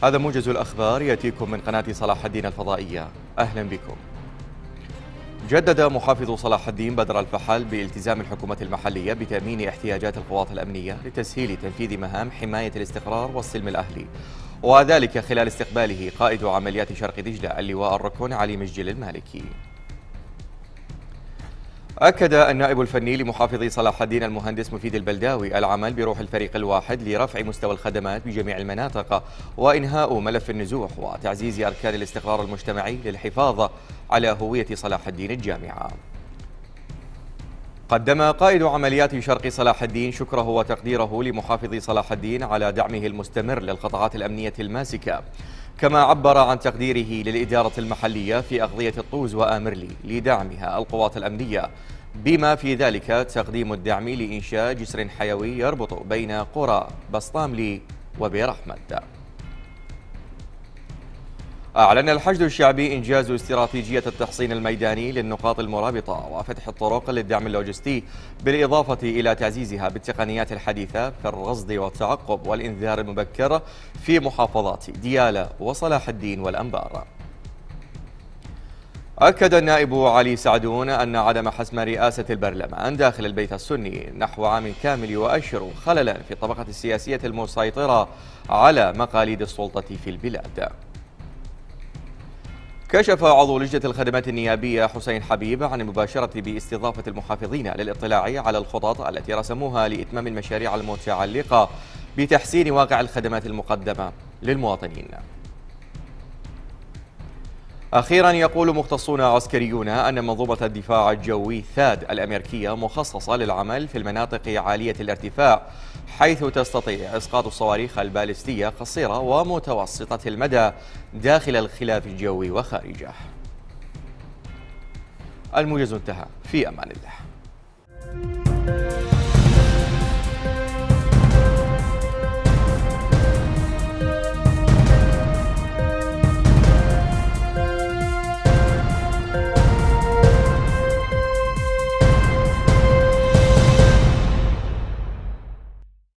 هذا موجز الأخبار يأتيكم من قناة صلاح الدين الفضائية. أهلا بكم. جدد محافظ صلاح الدين بدر الفحل بالتزام الحكومة المحلية بتأمين احتياجات القوات الأمنية لتسهيل تنفيذ مهام حماية الاستقرار والسلم الأهلي، وذلك خلال استقباله قائد عمليات شرق دجلة اللواء الركن علي مجدل المالكي. أكد النائب الفني لمحافظ صلاح الدين المهندس مفيد البلداوي العمل بروح الفريق الواحد لرفع مستوى الخدمات بجميع المناطق وإنهاء ملف النزوح وتعزيز أركان الاستقرار المجتمعي للحفاظ على هوية صلاح الدين الجامعة. قدم قائد عمليات شرق صلاح الدين شكره وتقديره لمحافظ صلاح الدين على دعمه المستمر للقطاعات الأمنية الماسكة، كما عبر عن تقديره للإدارة المحلية في أقضية الطوز وآمرلي لدعمها القوات الأمنية، بما في ذلك تقديم الدعم لإنشاء جسر حيوي يربط بين قرى بسطاملي وبير أحمد. أعلن الحشد الشعبي إنجاز استراتيجية التحصين الميداني للنقاط المرابطة وفتح الطرق للدعم اللوجستي، بالإضافة إلى تعزيزها بالتقنيات الحديثة في الرصد والتعقب والإنذار المبكر في محافظات ديالى وصلاح الدين والأنبار. أكد النائب علي سعدون أن عدم حسم رئاسة البرلمان داخل البيت السني نحو عام كامل يؤشر خللا في الطبقة السياسية المسيطرة على مقاليد السلطة في البلاد. كشف عضو لجنة الخدمات النيابية حسين حبيب عن المباشرة باستضافة المحافظين للاطلاع على الخطط التي رسموها لإتمام المشاريع المتعلقة بتحسين واقع الخدمات المقدمة للمواطنين. أخيرا، يقول مختصون عسكريون أن منظومة الدفاع الجوي ثاد الأمريكية مخصصة للعمل في المناطق عالية الارتفاع، حيث تستطيع إسقاط الصواريخ البالستية قصيرة ومتوسطة المدى داخل الخلاف الجوي وخارجه. الموجز انتهى، في أمان الله.